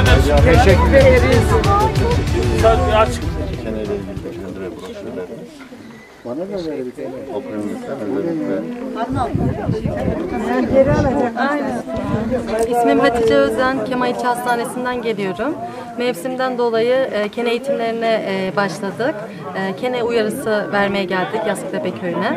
ederiz. Teşekkür ederiz. Açık. Keneyle ilgili düşündüre broşürlerimiz. Bana da verdik. Okuyumluktan özellikle. İsmim Hatice Özen, Kemal İlçe Hastanesi'nden geliyorum. Mevsimden dolayı kene eğitimlerine başladık. Kene uyarısı vermeye geldik Yastıktepe Köyü'ne.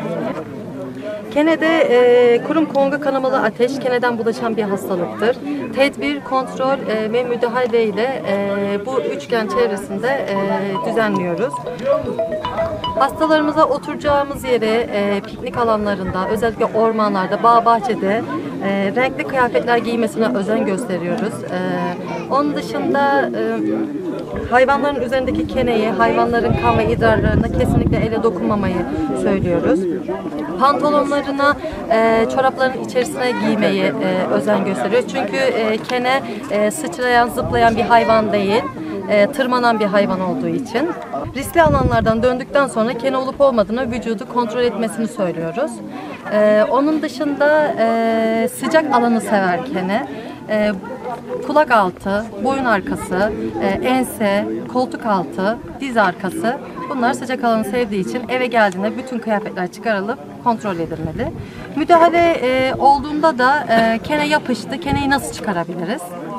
Kene'de kurum konga kanamalı ateş, keneden bulaşan bir hastalıktır. Tedbir, kontrol ve müdahale ile bu üçgen çevresinde düzenliyoruz. Hastalarımıza oturacağımız yere, piknik alanlarında, özellikle ormanlarda, bağ bahçede renkli kıyafetler giymesine özen gösteriyoruz. Onun dışında hayvanların üzerindeki keneyi, hayvanların kan ve idrarlarına kesinlikle ele dokunmamayı söylüyoruz. Pantolonlarına, çorapların içerisine giymeyi özen gösteriyoruz. Çünkü kene sıçrayan, zıplayan bir hayvan değil. Tırmanan bir hayvan olduğu için. Riskli alanlardan döndükten sonra kene olup olmadığını vücudu kontrol etmesini söylüyoruz. Onun dışında sıcak alanı sever kene. Kulak altı, boyun arkası, ense, koltuk altı, diz arkası, bunlar sıcak alanı sevdiği için eve geldiğinde bütün kıyafetler çıkarılıp kontrol edilmeli. Müdahale olduğunda da kene yapıştı, keneyi nasıl çıkarabiliriz?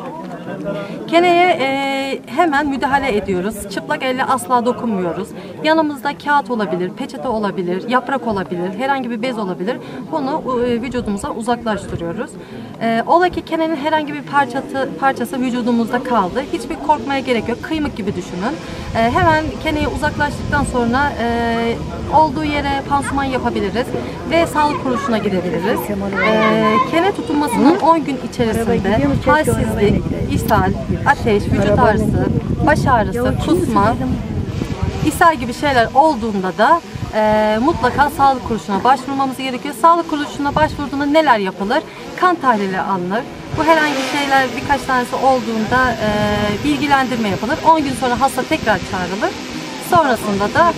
Keneye hemen müdahale ediyoruz. Çıplak elle asla dokunmuyoruz. Yanımızda kağıt olabilir, peçete olabilir, yaprak olabilir, herhangi bir bez olabilir. Bunu vücudumuza uzaklaştırıyoruz. Ola ki kenenin herhangi bir parçası vücudumuzda kaldı. Hiçbir korkmaya gerek yok. Kıymık gibi düşünün. Hemen keneyi uzaklaştıktan sonra olduğu yere pansuman yapabiliriz ve sağlık kuruluşuna gidebiliriz. Kene tutunmasının 10 gün içerisinde halsizlik, ishal, ateş, vücut ağrısı, baş ağrısı, kusma, ishal gibi şeyler olduğunda da mutlaka sağlık kuruluşuna başvurmamız gerekiyor. Sağlık kuruluşuna başvurduğunda neler yapılır? Kan tahlili alınır. Bu herhangi şeyler birkaç tanesi olduğunda bilgilendirme yapılır. 10 gün sonra hasta tekrar çağrılır. Sonrasında da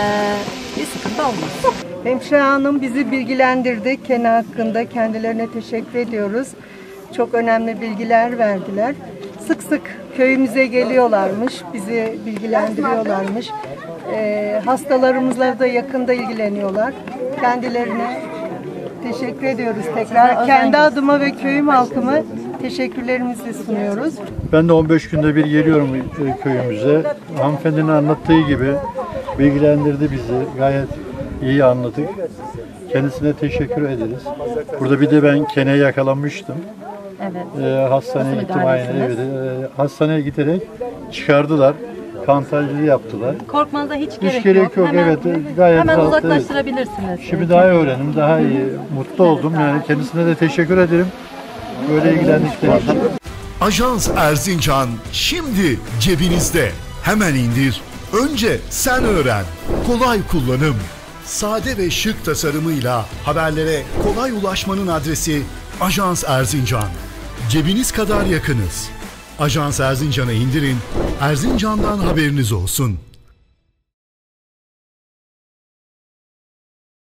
bir sıkıntı olmaz. Hemşire hanım bizi bilgilendirdi kene hakkında. Kendilerine teşekkür ediyoruz. Çok önemli bilgiler verdiler. Sık sık köyümüze geliyorlarmış, bizi bilgilendiriyorlarmış. Hastalarımızla da yakında ilgileniyorlar. Kendilerine teşekkür ediyoruz tekrar. Kendi adıma ve köyüm halkıma teşekkürlerimizi sunuyoruz. Ben de 15 günde bir geliyorum köyümüze. Hanımefendinin anlattığı gibi bilgilendirdi bizi. Gayet iyi anladık. Kendisine teşekkür ederiz. Burada bir de ben keneyi yakalanmıştım. Evet. Hastaneye gittim aynı. Evet. Hastaneye giderek çıkardılar. Kan tahlili yaptılar. Korkmanıza hiç gerek yok. Hemen, evet, gayet hemen rahat, uzaklaştırabilirsiniz. Evet. Şimdi daha iyi öğrendim, daha iyi, mutlu oldum. Yani kendisine de teşekkür ederim. Böyle ilgilendikleri için. Ajans Erzincan şimdi cebinizde. Hemen indir. Önce sen öğren. Kolay kullanım. Sade ve şık tasarımıyla haberlere kolay ulaşmanın adresi Ajans Erzincan. Cebiniz kadar yakınız. Ajans Erzincan'ı indirin, Erzincan'dan haberiniz olsun.